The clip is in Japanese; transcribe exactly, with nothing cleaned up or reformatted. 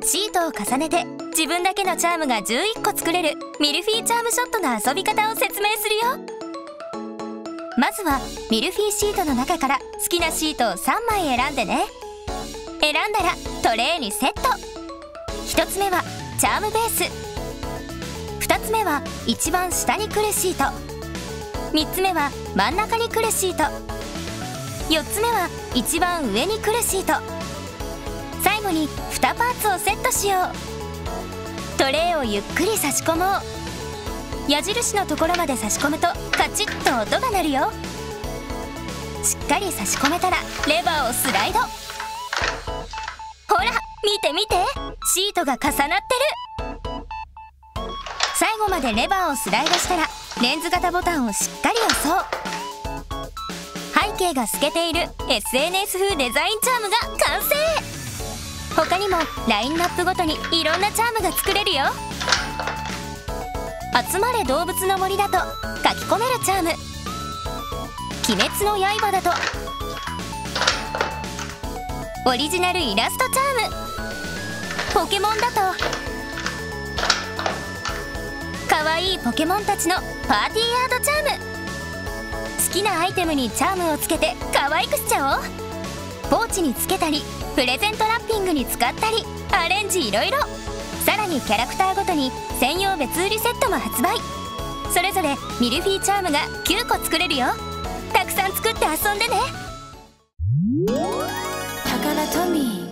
シートを重ねて自分だけのチャームがじゅういっこ作れるミルフィーチャームショットの遊び方を説明するよ。まずはミルフィーシートの中から好きなシートをさんまい選んでね。選んだらトレーにセット。ひとつめはチャームベース、ふたつめは一番下に来るシート、みっつめは真ん中に来るシート、よっつめは一番上に来るシート、最後ににパーツをセットしよう。トレーをゆっくり差し込もう。矢印のところまで差し込むとカチッと音が鳴るよ。しっかり差し込めたらレバーをスライド。ほら見て見て、シートが重なってる。最後までレバーをスライドしたらレンズ型ボタンをしっかり押そう。背景が透けている エスエヌエス 風デザインチャームが完成。他にもラインナップごとにいろんなチャームが作れるよ。集まれ動物の森だと書き込めるチャーム、鬼滅の刃だとオリジナルイラストチャーム、ポケモンだとかわいいポケモンたちのパーティーアートチャーム。好きなアイテムにチャームをつけて可愛くしちゃおう。ポーチにつけたりプレゼントラッピングに使ったりアレンジいろいろ。さらにキャラクターごとに専用別売りセットも発売。それぞれミルフィーチャームがきゅうこ作れるよ。たくさん作って遊んでね。タカラトミー